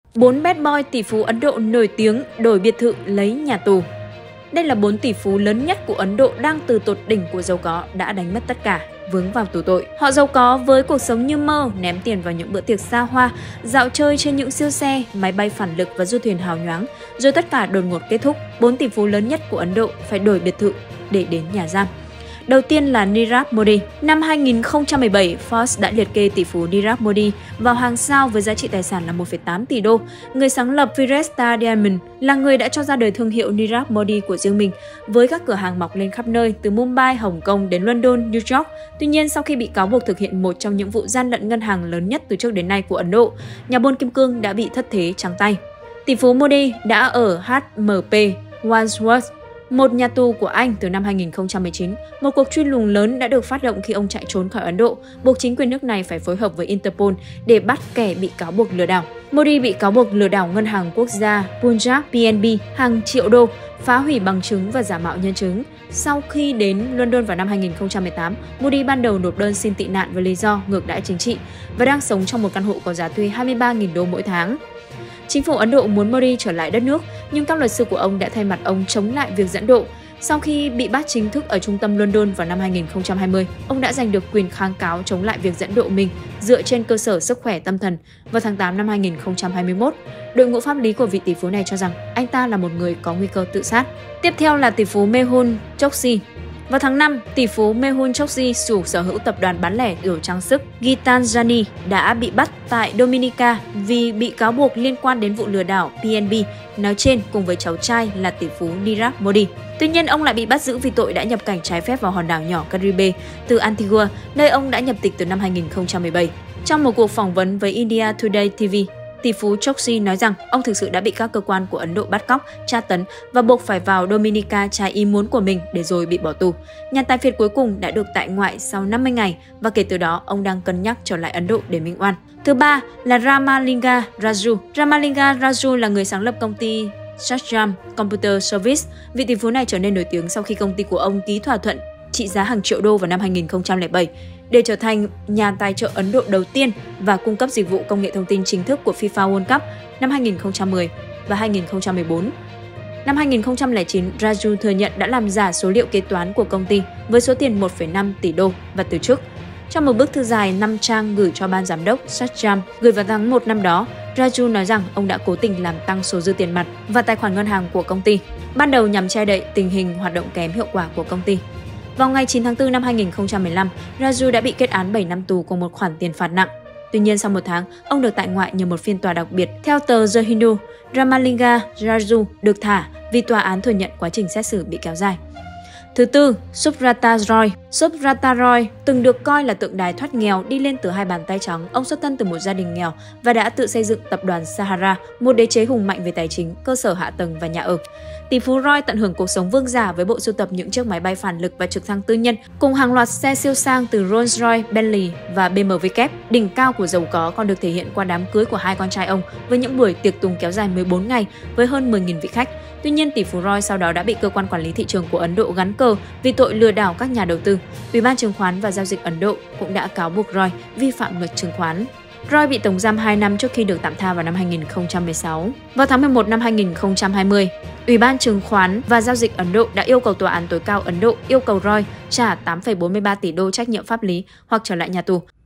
4 bad boy tỷ phú Ấn Độ nổi tiếng đổi biệt thự lấy nhà tù. Đây là 4 tỷ phú lớn nhất của Ấn Độ đang từ tột đỉnh của giàu có đã đánh mất tất cả, vướng vào tù tội. Họ giàu có với cuộc sống như mơ, ném tiền vào những bữa tiệc xa hoa, dạo chơi trên những siêu xe, máy bay phản lực và du thuyền hào nhoáng, rồi tất cả đột ngột kết thúc. 4 tỷ phú lớn nhất của Ấn Độ phải đổi biệt thự để đến nhà giam. Đầu tiên là Nirav Modi. Năm 2017, Forbes đã liệt kê tỷ phú Nirav Modi vào hàng sao với giá trị tài sản là 1,8 tỷ đô. Người sáng lập Firestar Diamond là người đã cho ra đời thương hiệu Nirav Modi của riêng mình, với các cửa hàng mọc lên khắp nơi từ Mumbai, Hồng Kông đến London, New York. Tuy nhiên, sau khi bị cáo buộc thực hiện một trong những vụ gian lận ngân hàng lớn nhất từ trước đến nay của Ấn Độ, nhà buôn kim cương đã bị thất thế trắng tay. Tỷ phú Modi đã ở HMP Wandsworth, một nhà tù của Anh từ năm 2019. Một cuộc truy lùng lớn đã được phát động khi ông chạy trốn khỏi Ấn Độ, buộc chính quyền nước này phải phối hợp với Interpol để bắt kẻ bị cáo buộc lừa đảo. Modi bị cáo buộc lừa đảo ngân hàng quốc gia Punjab PNB hàng triệu đô, phá hủy bằng chứng và giả mạo nhân chứng. Sau khi đến London vào năm 2018, Modi ban đầu nộp đơn xin tị nạn với lý do ngược đãi chính trị và đang sống trong một căn hộ có giá thuê 23.000 đô mỗi tháng. Chính phủ Ấn Độ muốn Modi trở lại đất nước, nhưng các luật sư của ông đã thay mặt ông chống lại việc dẫn độ. Sau khi bị bắt chính thức ở trung tâm London vào năm 2020, ông đã giành được quyền kháng cáo chống lại việc dẫn độ mình dựa trên cơ sở sức khỏe tâm thần. Vào tháng 8 năm 2021, đội ngũ pháp lý của vị tỷ phú này cho rằng anh ta là một người có nguy cơ tự sát. Tiếp theo là tỷ phú Mehul Choksi. Vào tháng 5, tỷ phú Mehul Choksi, chủ sở hữu tập đoàn bán lẻ đồ trang sức Gitanjali, đã bị bắt tại Dominica vì bị cáo buộc liên quan đến vụ lừa đảo PNB nói trên cùng với cháu trai là tỷ phú Nirav Modi. Tuy nhiên, ông lại bị bắt giữ vì tội đã nhập cảnh trái phép vào hòn đảo nhỏ Caribe từ Antigua, nơi ông đã nhập tịch từ năm 2017. Trong một cuộc phỏng vấn với India Today TV, tỷ phú Choksi nói rằng ông thực sự đã bị các cơ quan của Ấn Độ bắt cóc, tra tấn và buộc phải vào Dominica trái ý muốn của mình để rồi bị bỏ tù. Nhà tài phiệt cuối cùng đã được tại ngoại sau 50 ngày và kể từ đó ông đang cân nhắc trở lại Ấn Độ để minh oan. Thứ ba là Ramalinga Raju. Ramalinga Raju là người sáng lập công ty Satjam Computer Service. Vị tỷ phú này trở nên nổi tiếng sau khi công ty của ông ký thỏa thuận trị giá hàng triệu đô vào năm 2007 để trở thành nhà tài trợ Ấn Độ đầu tiên và cung cấp dịch vụ công nghệ thông tin chính thức của FIFA World Cup năm 2010 và 2014. Năm 2009, Raju thừa nhận đã làm giả số liệu kế toán của công ty với số tiền 1,5 tỷ đô và từ chức. Trong một bức thư dài 5 trang gửi cho ban giám đốc Satjam gửi vào tháng 1 năm đó, Raju nói rằng ông đã cố tình làm tăng số dư tiền mặt và tài khoản ngân hàng của công ty, ban đầu nhằm che đậy tình hình hoạt động kém hiệu quả của công ty. Vào ngày 9 tháng 4 năm 2015, Raju đã bị kết án 7 năm tù cùng một khoản tiền phạt nặng. Tuy nhiên, sau một tháng, ông được tại ngoại nhờ một phiên tòa đặc biệt. Theo tờ The Hindu, Ramalinga Raju được thả vì tòa án thừa nhận quá trình xét xử bị kéo dài. Thứ tư, Subrata Roy. Subrata Roy từng được coi là tượng đài thoát nghèo đi lên từ hai bàn tay trắng. Ông xuất thân từ một gia đình nghèo và đã tự xây dựng tập đoàn Sahara, một đế chế hùng mạnh về tài chính, cơ sở hạ tầng và nhà ở. Tỷ phú Roy tận hưởng cuộc sống vương giả với bộ sưu tập những chiếc máy bay phản lực và trực thăng tư nhân, cùng hàng loạt xe siêu sang từ Rolls-Royce, Bentley và BMW kép. Đỉnh cao của giàu có còn được thể hiện qua đám cưới của hai con trai ông với những buổi tiệc tùng kéo dài 14 ngày với hơn 10.000 vị khách. Tuy nhiên, tỷ phú Roy sau đó đã bị cơ quan quản lý thị trường của Ấn Độ gắn cờ vì tội lừa đảo các nhà đầu tư. Ủy ban chứng khoán và giao dịch Ấn Độ cũng đã cáo buộc Roy vi phạm luật chứng khoán. Roy bị tổng giam 2 năm trước khi được tạm tha vào năm 2016. Vào tháng 11 năm 2020, Ủy ban chứng khoán và giao dịch Ấn Độ đã yêu cầu Tòa án tối cao Ấn Độ yêu cầu Roy trả 8,43 tỷ đô trách nhiệm pháp lý hoặc trở lại nhà tù.